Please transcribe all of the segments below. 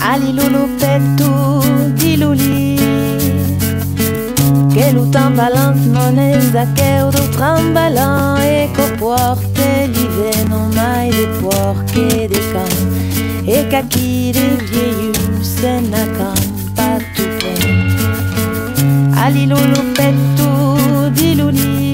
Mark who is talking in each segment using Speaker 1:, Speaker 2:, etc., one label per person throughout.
Speaker 1: Ali lulu petu di luli che l'utambalant non è zaccheo do trambalan e co porte l'ive non mai de porche de can e cacchi de vieillu se na campa tu pen. Ali lulu petu di luli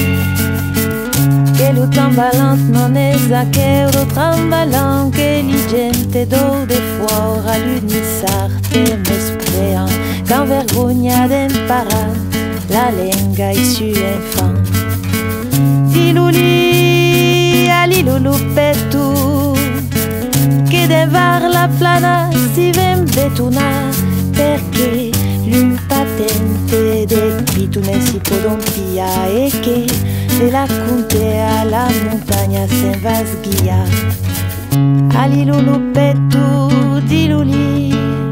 Speaker 1: che l'utambalant non è zaccheo do trambalan che li gente do de fuor a l'unissarte mesprean qu'en vergogna d'empara la lenga issue infant. Di luli ali lulu petu che devar la plana si ven betuna perché l'un patente de pitune si podompia e che de la conte a la montagna sen vasguia. Ali lulu petu di luli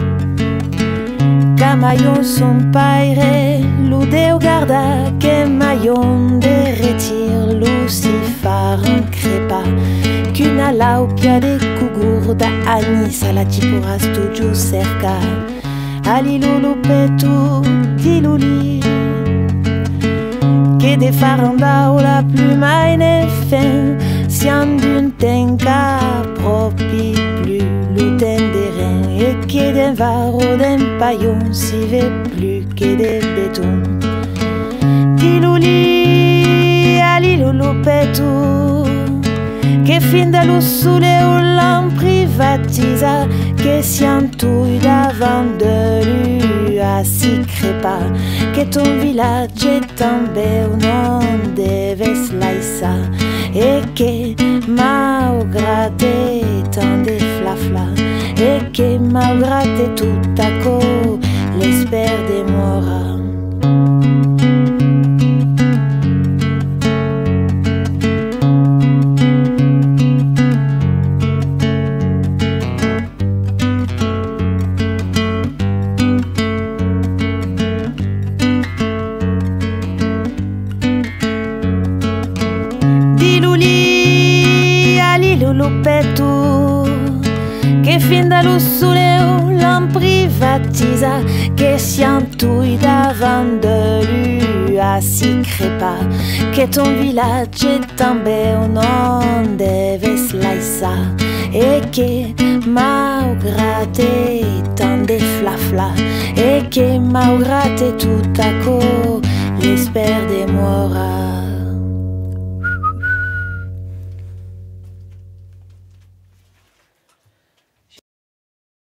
Speaker 1: Camaillon son paire, l'oudéo garda, que maillon de retire, Lucifer un crépa, qu'une ala au pia de cougour da anis à la tipuras tuju cerca. Ali lulu petu di luli, que de faranda ou la pluma ine fin, sian d'une tenka propi plus luten de rein et que d'un varo d'un paillon si ve plus que de béton. Di luli ali lulu petu que fin de l'usule ou l'en privatisa que siantouille d'avant de lui à si crépa que ton village est tombé au nom de Veslaïsa et que malgré tant de flafla et que malgré tout à co l'espère de mora. Lulu petu che fin dall'ussule l'en privatisa che siantouille d'avant de lui à si crépa que ton village est tombé au nom de Veslaïsa et que malgré tant de flafla et que malgré tout à co l'espère de mora.